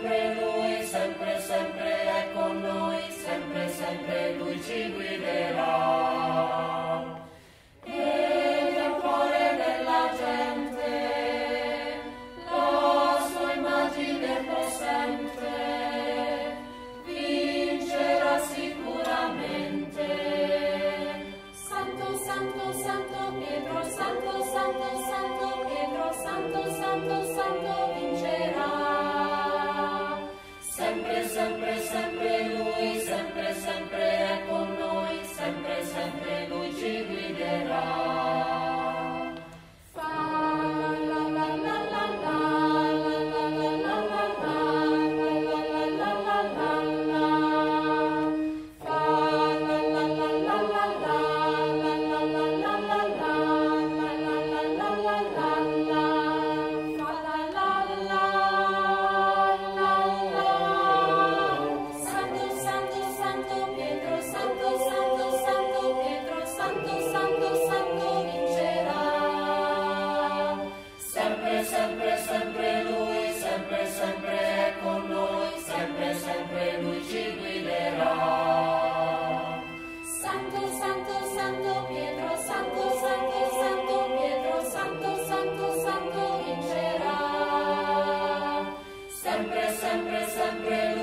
sempre Lui, sempre, sempre è con noi, sempre, sempre Lui ci guiderà. E nel cuore della gente la sua immagine possente vincerà sicuramente. Santo, santo, santo Pietro, santo, santo, santo Pietro, santo, santo, santo vincerà. Sempre, sempre, sempre Lui, sempre, sempre è con noi, sempre, sempre Lui ci guiderà. Sempre, sempre Lui, sempre, sempre è con noi, sempre, sempre Lui ci guiderà. Santo, santo, santo Pietro, santo, santo, santo Pietro, santo, santo, santo vincerà. Sempre, sempre, sempre